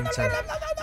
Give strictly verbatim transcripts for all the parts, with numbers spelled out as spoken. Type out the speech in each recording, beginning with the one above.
ちゃんだ。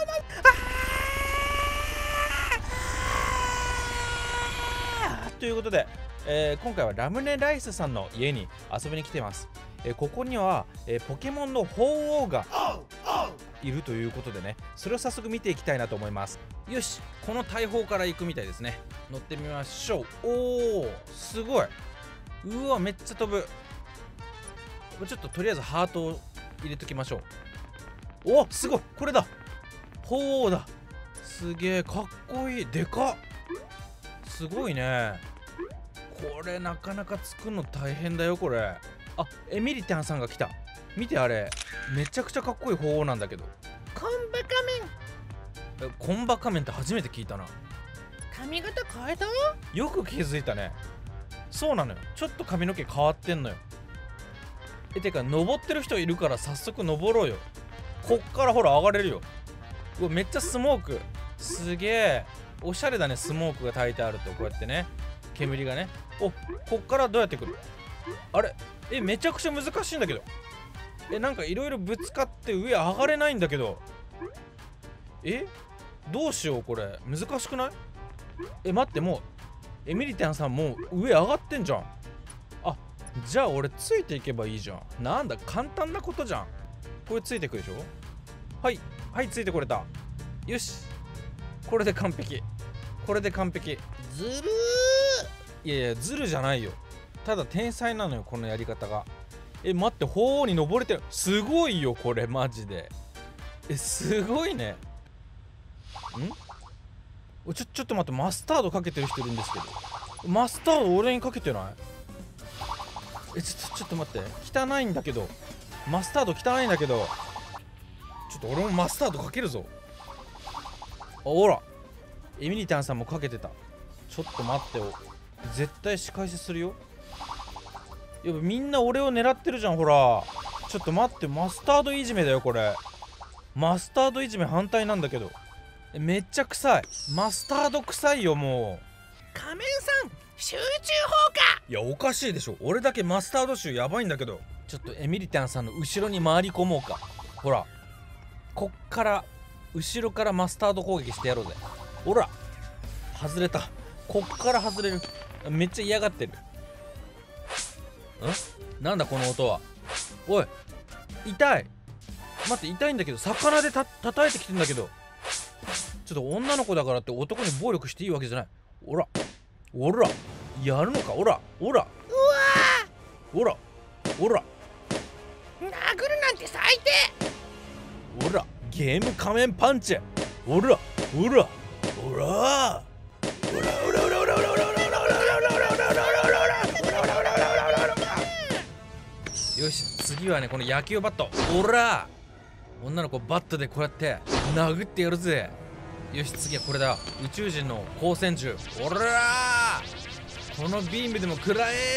ということで、えー、今回はラムネライスさんの家に遊びに来てます。えー、ここには、えー、ポケモンの鳳凰がいるということでね、それを早速見ていきたいなと思います。よし、この大砲から行くみたいですね。乗ってみましょう。おお、すごい。うわ、めっちゃ飛ぶ。ちょっととりあえずハートを入れときましょう。お、すごい、これだ。鳳凰だ。すげえ、かっこいい。でかっ。すごいね。これなかなか作るの大変だよ、これ。あ、エミリタンさんが来た。見て、あれめちゃくちゃかっこいい鳳凰なんだけど。 コンバ仮面。 え、コンバ仮面って初めて聞いたな。 髪型変えた？ よく気づいたね。そうなのよ、ちょっと髪の毛変わってんのよ。え、てか登ってる人いるから早速登ろうよ。こっからほら上がれるよ。うわ、めっちゃスモーク。すげえおしゃれだね。スモークが焚いてあるとこうやってね、煙がね。お、こっからどうやって来る？あれ、え、めちゃくちゃ難しいんだけど。え、なんかいろいろぶつかって上上がれないんだけど。え、どうしよう、これ難しくない？え、待って、もうエミリタンさんもう上上がってんじゃん。あ、じゃあ俺ついていけばいいじゃん。なんだ、簡単なことじゃん。これついてくでしょ。はいはい、ついてこれた。よし、これで完璧。これで完璧。 ずるー。 いやいや、ズルじゃないよ。ただ天才なのよ、このやり方が。え、待って、鳳凰に登れてる。すごいよ、これマジで。え、すごいね。んお、ちょ、ちょっと待って、マスタードかけてる人いるんですけど。マスタード俺にかけてない？え、ちょっと、ちょっと待って。汚いんだけど。マスタード汚いんだけど。ちょっと俺もマスタードかけるぞ。あ、ほら。エミリタンさんもかけてた。ちょっと待ってよ。絶対仕返しするよ。やっぱみんな俺を狙ってるじゃん、ほら。ちょっと待って、マスタードいじめだよ、これ。マスタードいじめ反対なんだけど。え、めっちゃ臭い。マスタード臭いよ、もう。 仮面さん、集中砲火。 いや、おかしいでしょ。俺だけマスタード臭やばいんだけど。ちょっとエミリタンさんの後ろに回り込もうか。ほら、こっから後ろからマスタード攻撃してやろうぜ。ほら、外れた。こっから外れる。めっちゃ嫌がってる。ん？なんだこの音は。おい、痛い。待って、痛いんだけど、魚でた叩いてきてんだけど。ちょっと女の子だからって男に暴力していいわけじゃない。おら、おら、やるのか。おら、おら、 うわおら、おら、 ー、殴るなんて最低。 おら、ゲーム仮面パンチ。おら、おら、おら、よし、次はね、この野球バット。おら、女の子バットでこうやって殴ってやるぜ。よし、次はこれだ。宇宙人の光線銃。おら、このビームでも食らえ。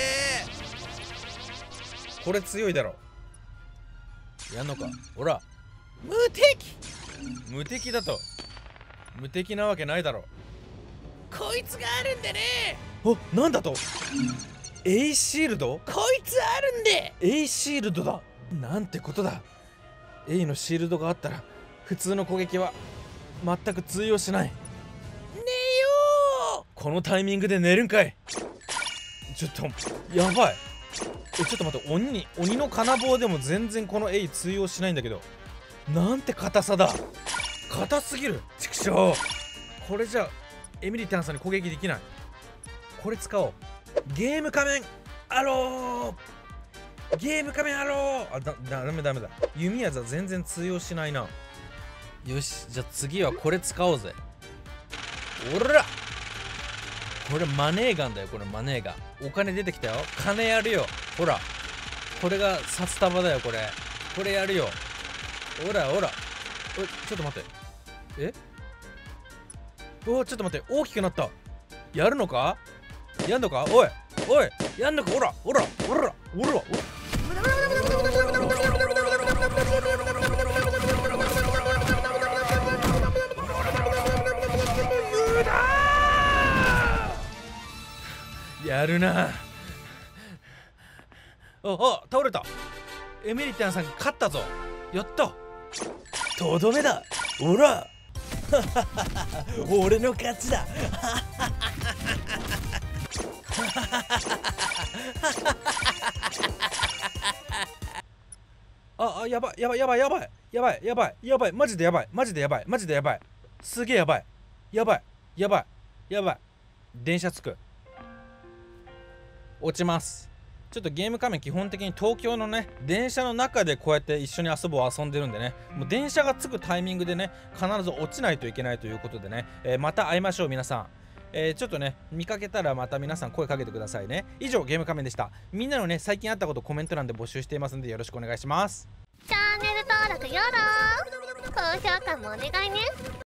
これ強いだろ。やんのか。ほら、 無敵。 無敵だと。無敵なわけないだろ。 こいつがあるんでね。 お、なんだと。エイシールド。 こいつあるんで。 エイシールドだ。なんてことだ。エイのシールドがあったら普通の攻撃は全く通用しない。 寝よう。 このタイミングで寝るんかい。ちょっとやばい。え、ちょっと待って、鬼に鬼の金棒でも全然このエイ通用しないんだけど。なんて硬さだ。硬すぎる。ちくしょう。これじゃエミリタンさんに攻撃できない。これ使おう。ゲーム仮面アロー。ゲーム仮面アロー。あ、だ、だ、ダメダメだ。弓矢じゃ全然通用しないな。よし、じゃあ次はこれ使おうぜ。おら、これマネーガンだよ。これマネーガン。お金出てきたよ。金やるよ。ほら、これが札束だよ。これこれやるよ。ほらほら。おい、ちょっと待って。え、お、ちょっと待って。大きくなった。やるのか。やんのか。おいおい、やんのか。ほらほらほらほら。やるな。ああ、倒れた。エメリタンさん勝ったぞ。やった。 とどめだ。おら俺の勝ちだああ、やばいやばいやばいやばいやばいやばいやばい、マジでやばいマジでやばいマジでやばい、すげえやばいやばいやばいやばい、電車着く。落ちます。ちょっとゲーム画面基本的に東京のね電車の中でこうやって一緒に遊ぶを遊んでるんでね、もう電車が着くタイミングでね必ず落ちないといけないということでね、えー、また会いましょう皆さん。えー、ちょっとね見かけたらまた皆さん声かけてくださいね。以上ゲーム画面でした。みんなのね最近あったことコメント欄で募集していますのでよろしくお願いします。 チャンネル登録よろ高評価もお願いね。